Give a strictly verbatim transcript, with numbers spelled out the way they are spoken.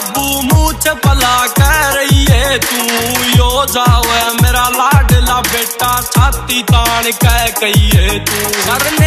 बाबू मुझ भला कह रही है तू, यो जावे मेरा लाडला बेटा छाती तान कह कही है तू।